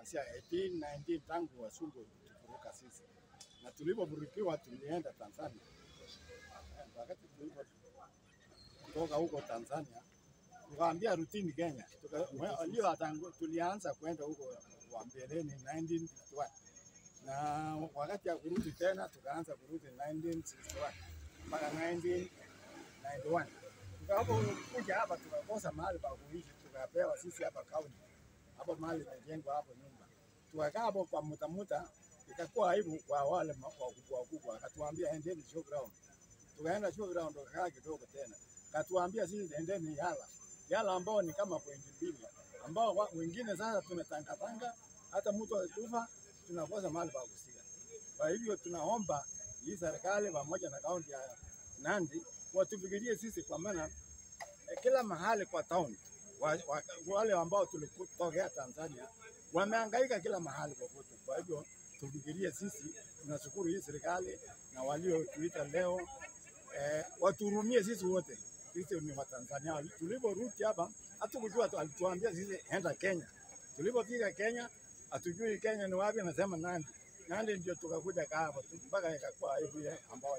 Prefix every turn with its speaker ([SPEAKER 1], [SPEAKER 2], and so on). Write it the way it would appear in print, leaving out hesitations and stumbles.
[SPEAKER 1] kuanzia 1819 tangu wasungu kuruka sisi, na tulipoburukiwa tulienda Tanzania. Wakati tulipotoka huko Tanzania tukaambia rutini Kenya, tulianza kwenda huko wa mbeleni 1951, na wakati ya kurudi tena tukaanza kurudi 1961 mpaka 1991. Tukapokuja hapa tukakosa mahali pa kuishi, tukapewa sisi hapa kaunti hapo mahali imejengwa hapo nyumba. Tukakaa hapo kwa muda, ikakuwa aibu kwa wale wakubwa, akatuambia endeni showground. Tukaenda showground tukakaa kidogo tena, akatuambia sisi endeni Yala ambao ni kama pointi 2, ambao wengine sasa tumetangatanga, hata mtu akufa tunakosa mahali pa kusikia. Kwa hivyo tunaomba hii serikali pamoja na kaunti ya Nandi watufikirie sisi, kwa maana kila mahali kwa town wale ambao tulitokea Tanzania wamehangaika kila mahali popote. Kwa hivyo tufikirie sisi, tunashukuru hii serikali na waliotuita leo, waturumie sisi wote. Sisi ni Watanzania. Tuliporudi hapa hatukujua, alituambia sisi enda Kenya. Tulipofika Kenya hatujui Kenya ni wapi, nasema Nandi ndio tukakuja hapa mpaka ikakuwa hivi ambao